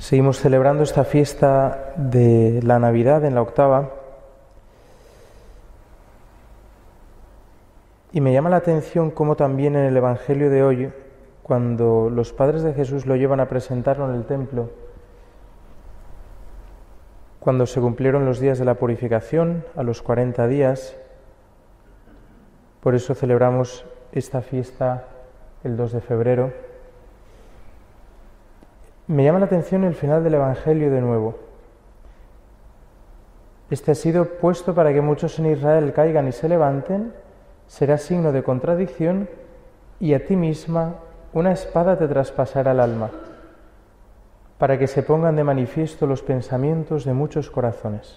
Seguimos celebrando esta fiesta de la Navidad en la octava y me llama la atención cómo también en el Evangelio de hoy, cuando los padres de Jesús lo llevan a presentarlo en el templo, cuando se cumplieron los días de la purificación, a los 40 días, por eso celebramos esta fiesta el 2 de febrero, me llama la atención el final del Evangelio de nuevo. Este ha sido puesto para que muchos en Israel caigan y se levanten, será signo de contradicción y a ti misma una espada te traspasará el alma, para que se pongan de manifiesto los pensamientos de muchos corazones.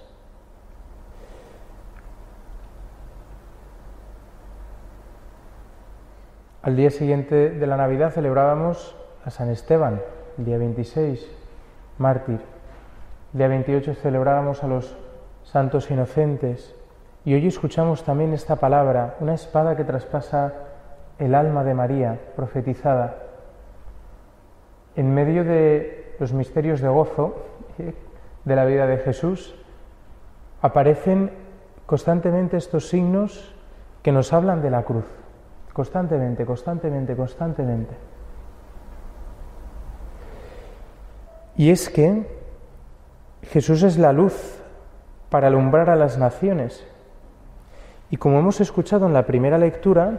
Al día siguiente de la Navidad celebrábamos a San Esteban, el día 26, mártir. El día 28 celebrábamos a los santos inocentes. Y hoy escuchamos también esta palabra, una espada que traspasa el alma de María, profetizada. En medio de los misterios de gozo de la vida de Jesús, aparecen constantemente estos signos que nos hablan de la cruz. Constantemente. Y es que Jesús es la luz para alumbrar a las naciones. Y como hemos escuchado en la primera lectura,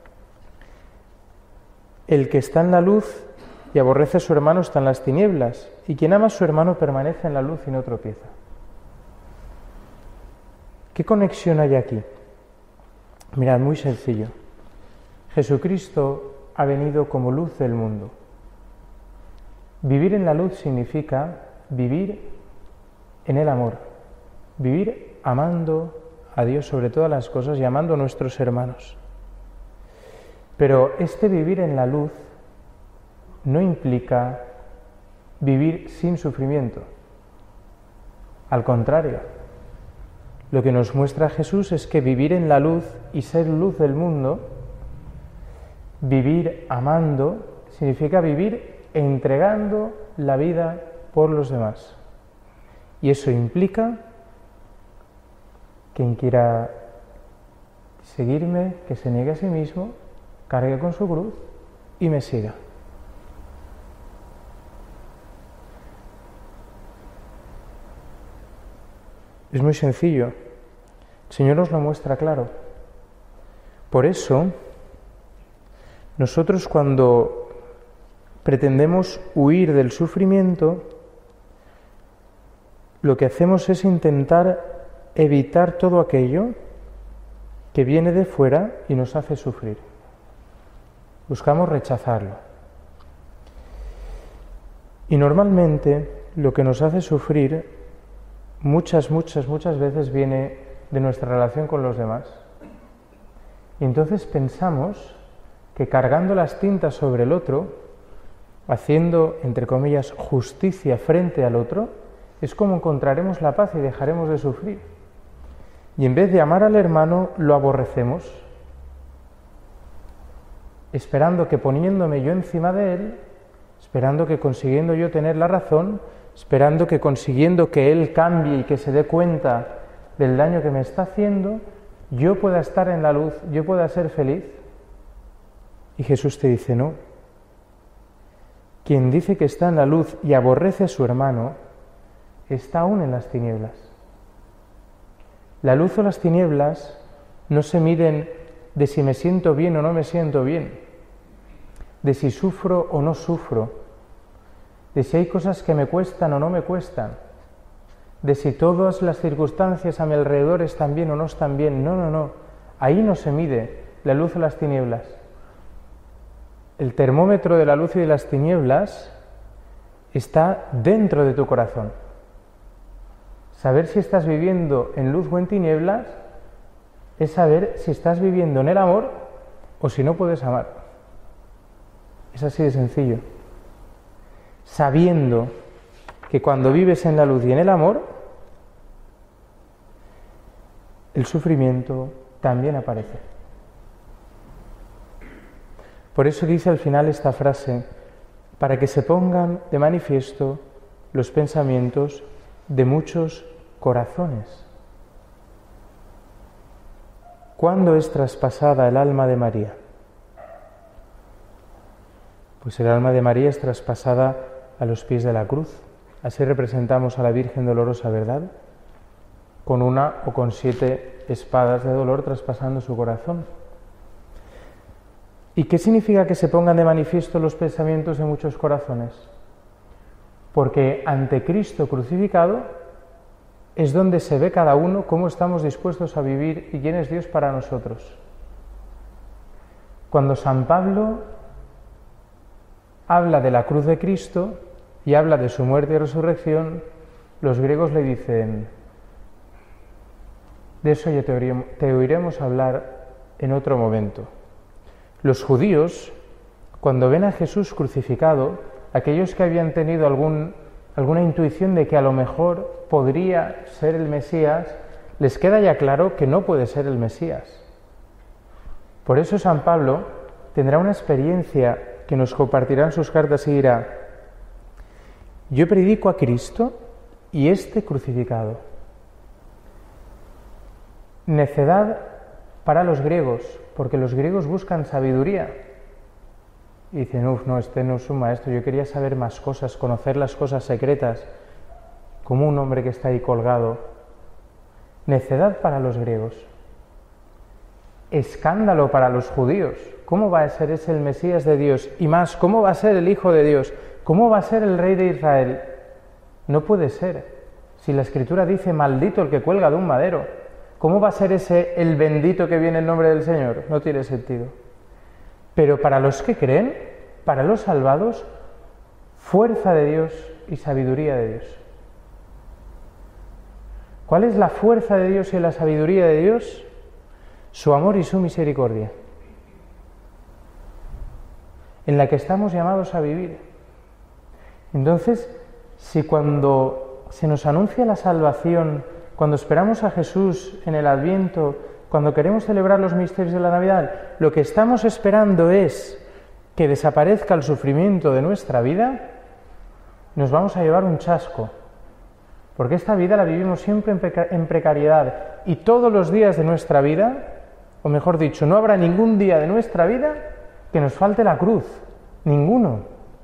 el que está en la luz y aborrece a su hermano está en las tinieblas, y quien ama a su hermano permanece en la luz y no tropieza. ¿Qué conexión hay aquí? Mirad, muy sencillo. Jesucristo ha venido como luz del mundo. Vivir en la luz significa vivir en el amor, vivir amando a Dios sobre todas las cosas y amando a nuestros hermanos. Pero este vivir en la luz no implica vivir sin sufrimiento. Al contrario, lo que nos muestra Jesús es que vivir en la luz y ser luz del mundo, vivir amando, significa vivir entregando la vida por los demás. Y eso implica quien quiera seguirme, que se niegue a sí mismo, cargue con su cruz y me siga. Es muy sencillo. El Señor nos lo muestra claro. Por eso, nosotros cuando pretendemos huir del sufrimiento, lo que hacemos es intentar evitar todo aquello que viene de fuera y nos hace sufrir. Buscamos rechazarlo. Y normalmente lo que nos hace sufrir muchas veces viene de nuestra relación con los demás. Y entonces pensamos que cargando las tintas sobre el otro, haciendo, entre comillas, justicia frente al otro, es como encontraremos la paz y dejaremos de sufrir. Y en vez de amar al hermano, lo aborrecemos, esperando que poniéndome yo encima de él, esperando que consiguiendo yo tener la razón, esperando que consiguiendo que él cambie y que se dé cuenta del daño que me está haciendo, yo pueda estar en la luz, yo pueda ser feliz. Y Jesús te dice, no. Quien dice que está en la luz y aborrece a su hermano, está aún en las tinieblas. La luz o las tinieblas no se miden de si me siento bien o no me siento bien, de si sufro o no sufro, de si hay cosas que me cuestan o no me cuestan, de si todas las circunstancias a mi alrededor están bien o no están bien. No. Ahí no se mide la luz o las tinieblas. El termómetro de la luz y de las tinieblas está dentro de tu corazón. Saber si estás viviendo en luz o en tinieblas es saber si estás viviendo en el amor o si no puedes amar. Es así de sencillo. Sabiendo que cuando vives en la luz y en el amor, el sufrimiento también aparece. Por eso dice al final esta frase, para que se pongan de manifiesto los pensamientos de muchos corazones. ¿Cuándo es traspasada el alma de María? Pues el alma de María es traspasada a los pies de la cruz. Así representamos a la Virgen dolorosa, ¿verdad? Con una o con 7 espadas de dolor traspasando su corazón. ¿Y qué significa que se pongan de manifiesto los pensamientos de muchos corazones? Porque ante Cristo crucificado es donde se ve cada uno cómo estamos dispuestos a vivir y quién es Dios para nosotros. Cuando San Pablo habla de la cruz de Cristo y habla de su muerte y resurrección, los griegos le dicen: de eso ya te oiremos hablar en otro momento. Los judíos, cuando ven a Jesús crucificado, aquellos que habían tenido alguna intuición de que a lo mejor podría ser el Mesías, les queda ya claro que no puede ser el Mesías. Por eso San Pablo tendrá una experiencia que nos compartirá en sus cartas y dirá: yo predico a Cristo y este crucificado. Necedad para los griegos, porque los griegos buscan sabiduría. Y dicen: no, este no es un maestro, yo quería saber más cosas, conocer las cosas secretas, como un hombre que está ahí colgado. Necedad para los griegos. Escándalo para los judíos. ¿Cómo va a ser ese el Mesías de Dios? Y más, ¿cómo va a ser el Hijo de Dios? ¿Cómo va a ser el Rey de Israel? No puede ser. Si la Escritura dice: maldito el que cuelga de un madero, ¿cómo va a ser ese el bendito que viene en nombre del Señor? No tiene sentido. Pero para los que creen, para los salvados, fuerza de Dios y sabiduría de Dios. ¿Cuál es la fuerza de Dios y la sabiduría de Dios? Su amor y su misericordia, en la que estamos llamados a vivir. Entonces, si cuando se nos anuncia la salvación, cuando esperamos a Jesús en el Adviento, cuando queremos celebrar los misterios de la Navidad, lo que estamos esperando es que desaparezca el sufrimiento de nuestra vida, nos vamos a llevar un chasco. Porque esta vida la vivimos siempre en precariedad, y todos los días de nuestra vida, o mejor dicho, no habrá ningún día de nuestra vida que nos falte la cruz. Ninguno.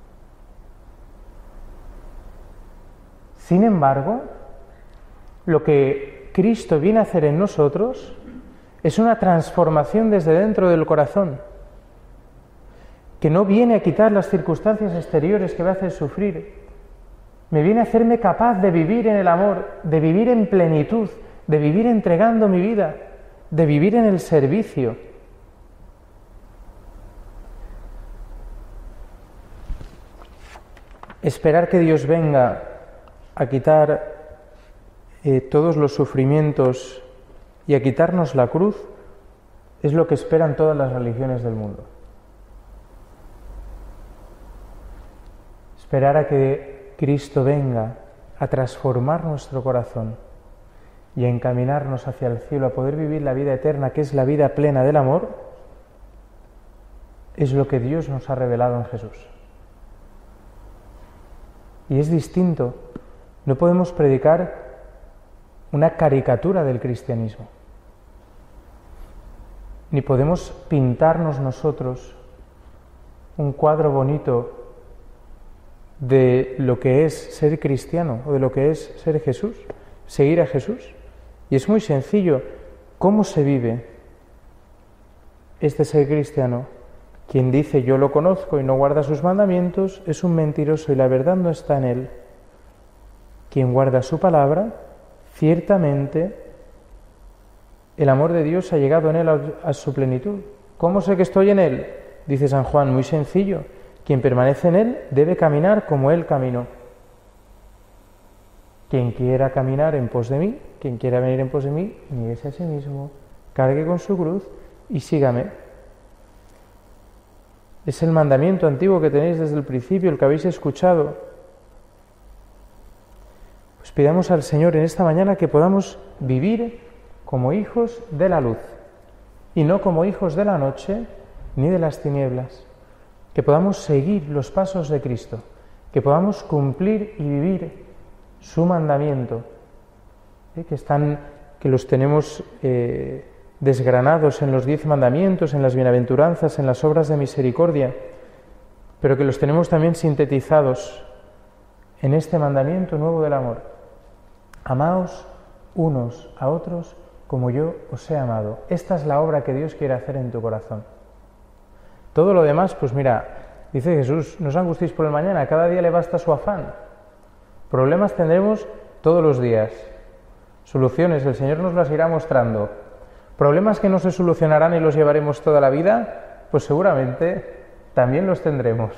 Sin embargo, lo que Cristo viene a hacer en nosotros es una transformación desde dentro del corazón, que no viene a quitar las circunstancias exteriores que me hacen sufrir, me viene a hacerme capaz de vivir en el amor, de vivir en plenitud, de vivir entregando mi vida, de vivir en el servicio. Esperar que Dios venga a quitar todos los sufrimientos y a quitarnos la cruz es lo que esperan todas las religiones del mundo. Esperar a que Cristo venga a transformar nuestro corazón y a encaminarnos hacia el cielo, a poder vivir la vida eterna, que es la vida plena del amor, es lo que Dios nos ha revelado en Jesús. Y es distinto. No podemos predicar una caricatura del cristianismo, ni podemos pintarnos nosotros un cuadro bonito de lo que es ser cristiano o de lo que es ser Jesús, seguir a Jesús. Y es muy sencillo. ¿Cómo se vive este ser cristiano? Quien dice yo lo conozco y no guarda sus mandamientos es un mentiroso y la verdad no está en él. Quien guarda su palabra, ciertamente el amor de Dios ha llegado en él a su plenitud. ¿Cómo sé que estoy en él? Dice San Juan, muy sencillo. Quien permanece en él debe caminar como él caminó. Quien quiera caminar en pos de mí, quien quiera venir en pos de mí, niéguese a sí mismo, cargue con su cruz y sígame. Es el mandamiento antiguo que tenéis desde el principio, el que habéis escuchado. Pues pidamos al Señor en esta mañana que podamos vivir como hijos de la luz y no como hijos de la noche ni de las tinieblas. Que podamos seguir los pasos de Cristo, que podamos cumplir y vivir su mandamiento, que los tenemos desgranados en los 10 mandamientos, en las bienaventuranzas, en las obras de misericordia, pero que los tenemos también sintetizados en este mandamiento nuevo del amor. Amaos unos a otros como yo os he amado. Esta es la obra que Dios quiere hacer en tu corazón. Todo lo demás, pues mira, dice Jesús, no os angustiéis por el mañana, cada día le basta su afán. Problemas tendremos todos los días. Soluciones, el Señor nos las irá mostrando. Problemas que no se solucionarán y los llevaremos toda la vida, pues seguramente también los tendremos.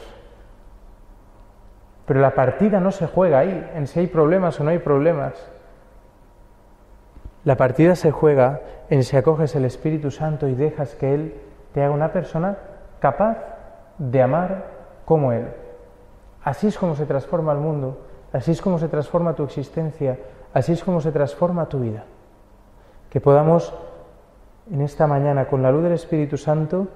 Pero la partida no se juega ahí, en si hay problemas o no hay problemas. La partida se juega en si acoges el Espíritu Santo y dejas que Él te haga una persona capaz de amar como Él. Así es como se transforma el mundo, así es como se transforma tu existencia, así es como se transforma tu vida. Que podamos en esta mañana, con la luz del Espíritu Santo,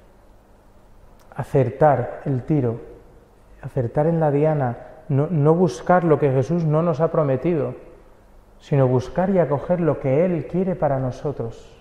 acertar el tiro, acertar en la diana, no buscar lo que Jesús no nos ha prometido, sino buscar y acoger lo que Él quiere para nosotros.